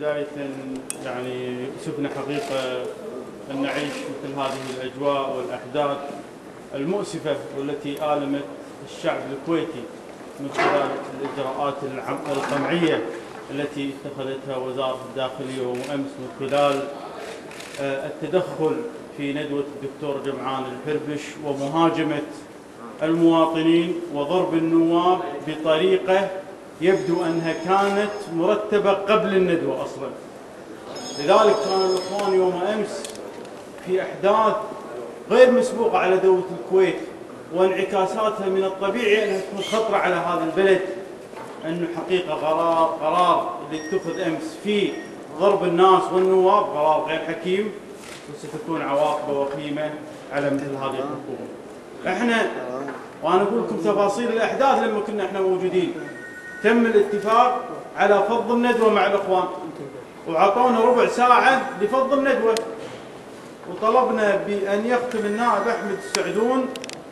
بداية يعني يؤسفنا حقيقة أن نعيش مثل هذه الأجواء والأحداث المؤسفة والتي آلمت الشعب الكويتي من خلال الإجراءات القمعية التي اتخذتها وزارة الداخلية وأمس من خلال التدخل في ندوة الدكتور جمعان الحربش ومهاجمة المواطنين وضرب النواب بطريقة يبدو أنها كانت مرتبة قبل الندوة أصلا. لذلك كان الإخوان يوم أمس في أحداث غير مسبوقة على دولة الكويت وانعكاساتها من الطبيعي أنها تكون خطرة على هذا البلد، أنه حقيقة قرار اللي اتخذ أمس في ضرب الناس والنواب قرار غير حكيم وستكون عواقبه وخيمة على مثل هذه الحكومة. احنا وأنا أقول لكم تفاصيل الأحداث لما كنا احنا موجودين، تم الاتفاق على فض الندوة مع الإخوان وعطونا ربع ساعة لفض الندوة، وطلبنا بأن يختم النائب أحمد السعدون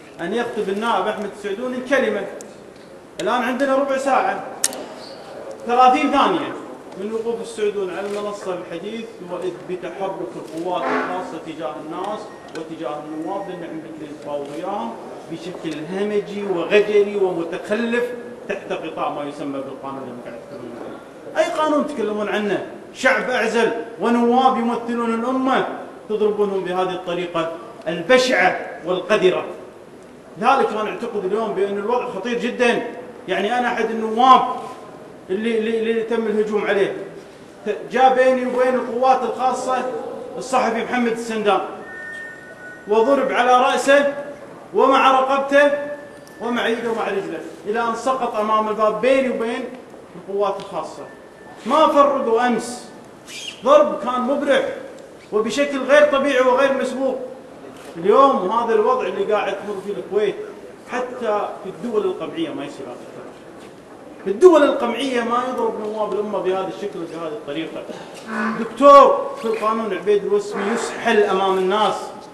الكلمة. الآن عندنا ربع ساعة 30 ثانية من وقوف السعدون على المنصة الحديث وإذ بتحرك القوات الخاصة تجاه الناس وتجاه النواب لأن عندك نتفاوض وياهم بشكل همجي وغجري ومتخلف تحت غطاء ما يسمى بالقانون اللي قاعد تتكلمون عنه. أي قانون تتكلمون عنه؟ شعب أعزل ونواب يمثلون الأمة تضربونهم بهذه الطريقة البشعة والقذرة. لذلك أنا أعتقد اليوم بأن الوضع خطير جدا. يعني أنا أحد النواب اللي تم الهجوم عليه، جاء بيني وبين القوات الخاصة الصحفي محمد السندان وضرب على رأسه ومع رقبته ومع يده ومع رجله إلى أن سقط أمام الباب بيني وبين القوات الخاصة. ما فرقوا أمس، ضرب كان مبرح وبشكل غير طبيعي وغير مسبوق. اليوم هذا الوضع اللي قاعد تمر فيه الكويت حتى في الدول القمعية ما يصير هذا الشيء. في الدول القمعية ما يضرب نواب الأمة بهذا الشكل وبهذه الطريقة. دكتور في القانون عبيد الوسمي يسحل أمام الناس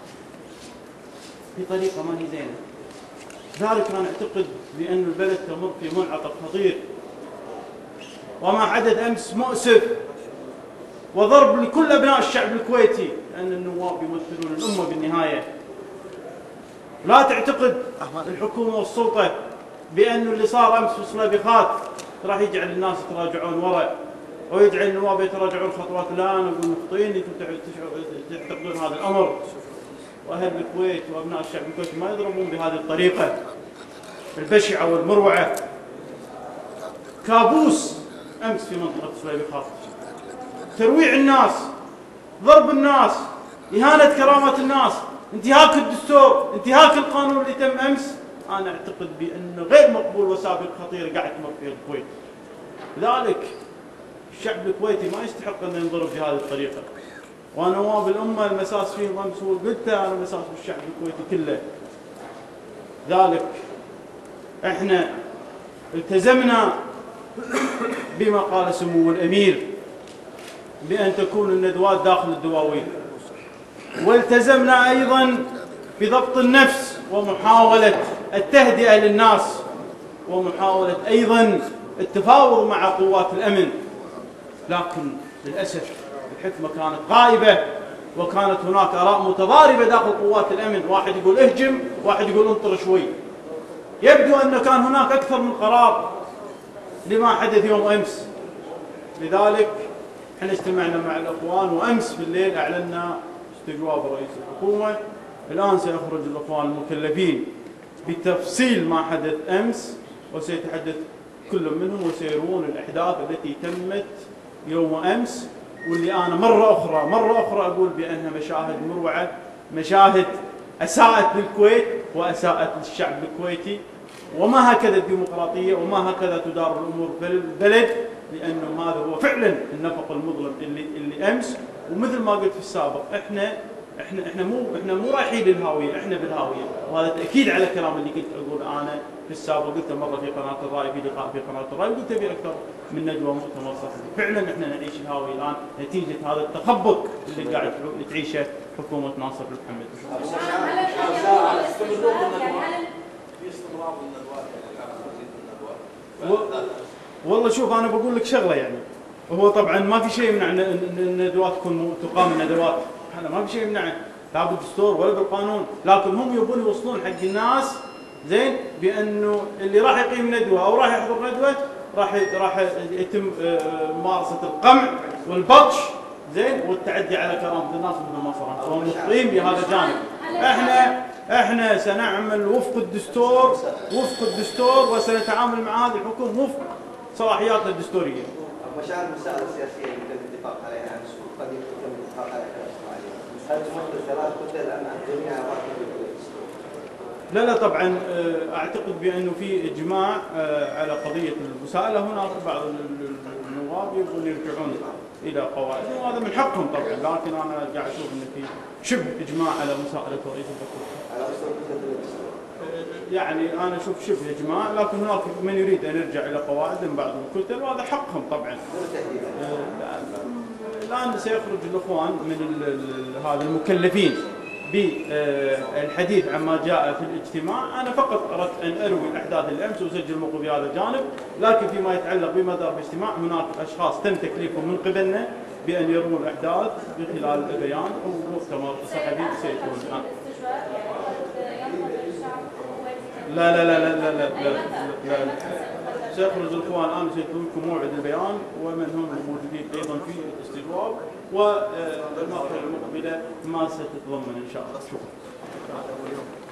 بطريقة ما هي زينة. لذلك أنا أعتقد بأن البلد تمر في منعطف خطير، وما حدث أمس مؤسف وضرب لكل أبناء الشعب الكويتي لأن النواب يمثلون الأمة بالنهاية. لا تعتقد الحكومة والسلطة بأنه اللي صار أمس في الصليبيخات راح يجعل الناس يتراجعون وراء ويجعل النواب يتراجعون خطوات. لا، أنا أقول مخطئين أنتم تعتقدون هذا الأمر. وأهل الكويت وأبناء الشعب الكويتي ما يضربون بهذه الطريقة البشعة والمروعة. كابوس أمس في منطقة الصليبيخات، ترويع الناس، ضرب الناس، إهانة كرامة الناس، انتهاك الدستور، انتهاك القانون اللي تم أمس. أنا أعتقد بأنه غير مقبول وسابق خطير قاعد تمر فيه الكويت. لذلك الشعب الكويتي ما يستحق أن ينضرب بهذه الطريقة. ونواب الأمة المساس فيهم أمس وقلتها أنا مساس بالشعب الكويتي كله. ذلك احنا التزمنا بما قال سمو الأمير بأن تكون الندوات داخل الدواوين، والتزمنا أيضا بضبط النفس ومحاولة التهدئة للناس ومحاولة أيضا التفاوض مع قوات الأمن. لكن للأسف الحكمة كانت غائبة وكانت هناك آراء متضاربة داخل قوات الأمن، واحد يقول اهجم واحد يقول انطر شوي. يبدو أن كان هناك أكثر من قرار لما حدث يوم أمس. لذلك احنا اجتمعنا مع الأخوان وأمس بالليل أعلنا استجواب رئيس الحكومة. الآن سيخرج الأخوان المكلفين بتفصيل ما حدث أمس وسيتحدث كل منهم وسيرون الأحداث التي تمت يوم أمس، واللي أنا مرة أخرى أقول بأنها مشاهد مروعة، مشاهد أساءت للكويت وأساءت للشعب الكويتي. وما هكذا الديمقراطية وما هكذا تدار الأمور في البلد، لأنه هذا هو فعلا النفق المظلم اللي أمس. ومثل ما قلت في السابق احنا مو رايحين للهاوية، احنا بالهاوية. وهذا تأكيد على الكلام اللي كنت أقول أنا في السابق، قلته مرة في قناة الرأي، في لقاء في قناة الرأي، وقلته في أكثر من ندوة مؤتمر صحفي. فعلا احنا نعيش الهاوية الآن نتيجة هذا التخبط اللي قاعد تعيشه حكومة ناصر محمد. والله شوف أنا بقول لك شغلة، يعني هو طبعا ما في شيء يمنع ان الندوات تقام الندوات، هذا ما في شيء يمنعه، لا بالدستور ولا بالقانون، لكن هم يبون يوصلون حق الناس زين بانه اللي راح يقيم ندوه او راح يحضر ندوه راح يتم ممارسه القمع والبطش زين والتعدي على كرامه الناس مثل ما صار، هم مخطئين بهذا الجانب. احنا سنعمل وفق الدستور وسنتعامل مع هذه الحكومه وفق صلاحياتنا الدستوريه. مشاعر المسائل السياسيه يمكن الاتفاق عليها قد يتم الاتفاق عليها. هل تمثل ثلاث كتل ام الجميع لا طبعا اعتقد بانه في اجماع على قضيه المساءله، هناك بعض النواب يبغون يرجعون الى قواعدهم وهذا من حقهم طبعا، لكن انا قاعد اشوف انه في شبه اجماع على مساءله رئيس الحكومه. يعني انا اشوف شبه اجماع، لكن هناك من يريد ان يرجع الى قواعدهم بعض الكتل وهذا حقهم طبعا. الان سيخرج الاخوان من هذا المكلفين بالحديث عما جاء في الاجتماع، انا فقط اردت ان اروي الاحداث الامس واسجل موقفي في هذا الجانب، لكن فيما يتعلق بمدار الاجتماع هناك اشخاص تم تكليفهم من قبلنا بان يرون الاحداث بخلال البيان ومؤتمر صحفي سيكون الان. لا سيخرج الاخوان الان سيكون لكم موعد البيان ومن هم موجودين ايضا في الاستجواب، والمرحله المقبله ما ستتضمن ان شاء الله. شكرا.